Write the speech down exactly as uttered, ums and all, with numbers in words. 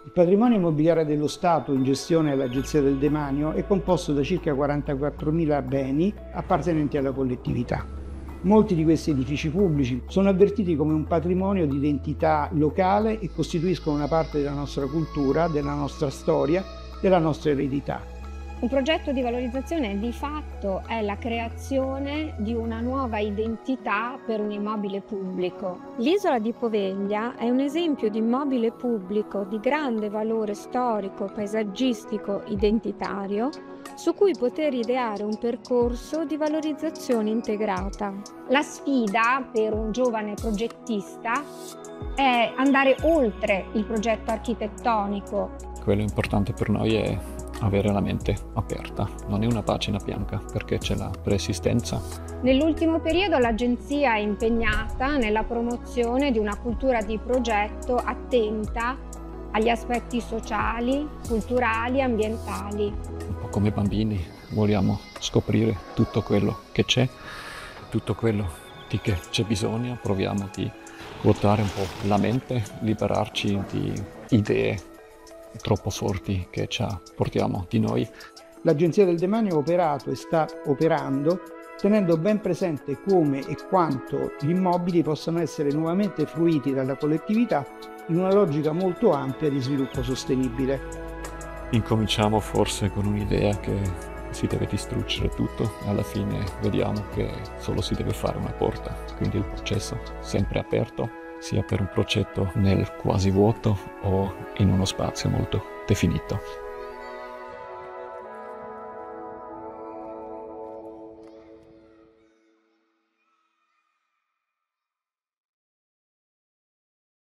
Il patrimonio immobiliare dello Stato in gestione all'Agenzia del Demanio è composto da circa quarantaquattromila beni appartenenti alla collettività. Molti di questi edifici pubblici sono avvertiti come un patrimonio di identità locale e costituiscono una parte della nostra cultura, della nostra storia, della nostra eredità. Un progetto di valorizzazione di fatto è la creazione di una nuova identità per un immobile pubblico. L'isola di Poveglia è un esempio di immobile pubblico di grande valore storico, paesaggistico, identitario, su cui poter ideare un percorso di valorizzazione integrata. La sfida per un giovane progettista è andare oltre il progetto architettonico. Quello importante per noi è avere la mente aperta, non è una pagina bianca perché c'è la preesistenza. Nell'ultimo periodo l'Agenzia è impegnata nella promozione di una cultura di progetto attenta agli aspetti sociali, culturali e ambientali. Un po' come bambini vogliamo scoprire tutto quello che c'è, tutto quello di che c'è bisogno, proviamo di ruotare un po' la mente, liberarci di idee troppo forti che ci portiamo di noi. L'Agenzia del Demanio ha operato e sta operando tenendo ben presente come e quanto gli immobili possano essere nuovamente fruiti dalla collettività in una logica molto ampia di sviluppo sostenibile. Incominciamo forse con un'idea che si deve distruggere tutto, alla fine vediamo che solo si deve fare una porta, quindi il processo sempre aperto, sia per un progetto nel quasi vuoto o in uno spazio molto definito.